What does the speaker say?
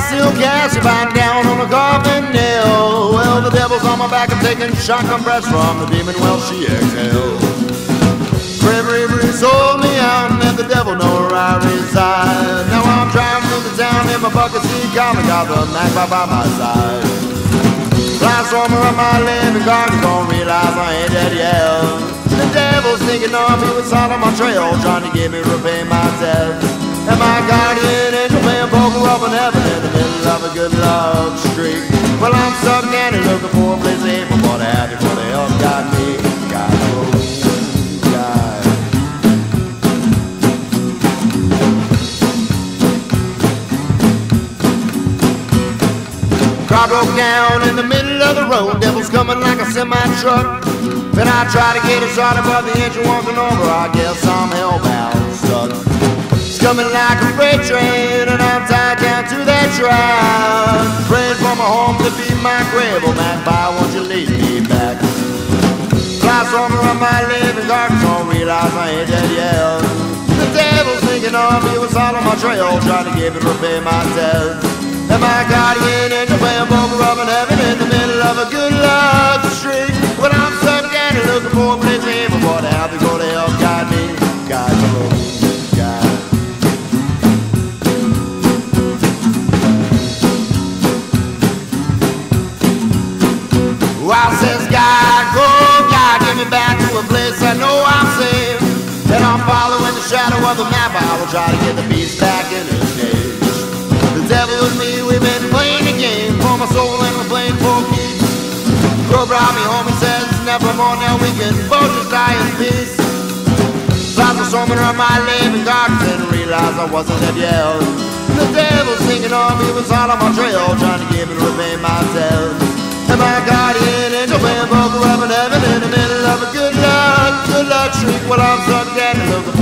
still gas if I'm down on a coffin nail. Well, the devil's on my back, I'm taking shotgun breaths from the demon, well, she exhales. Avery sold me out and let the devil know where I reside. Now I'm driving through the town in my bucket seat, comic, got the magpie by my side. Fly stormer on my living car, don't realize I ain't dead yet. The devil's thinking of me with salt on my trail, trying to get me to repay my debts. And my guardian angel playing poker up in heaven in the middle of a good luck streak. Well, I'm stuck down and looking for a place to aim for what happened, what the hell got me. Got me. Car broke down in the middle of the road, devil's coming like a semi-truck. Then I try to get it started, but the engine wasn't over. I guess I'm hellbound stuck. It's coming like a freight train, and I'm tied down to that track. Praying for my home to be my grave. Oh, magpie, won't you lead me back? Fly stormer on my living car, don't realize I ain't dead yet. The devil's thinking of me was all on my trail, trying to give it repay my debts. And my guardian angel playing poker up in heaven in the middle of a good luck streak. When I'm stuck down and looking for a place to aim for what happened, go to hell, guide me, guide me, guide. Well, says God, go, God, get me back to a place I know I'm safe. And I'm following the shadow of the map, I will try to get the beast back in his cage. The devil and me, we've been playing a game for my soul and we're playing for keeps. Crow brought me home and says nevermore, now we can both just die in peace. Flies were storming around my living garden, didn't realize I wasn't dead yet. The devil's thinking of me was all on my trail, trying to give me to repay my debt. And my guardian angel playing poker up in heaven in the middle of a good luck streak. Well, I'm stuck dead and looking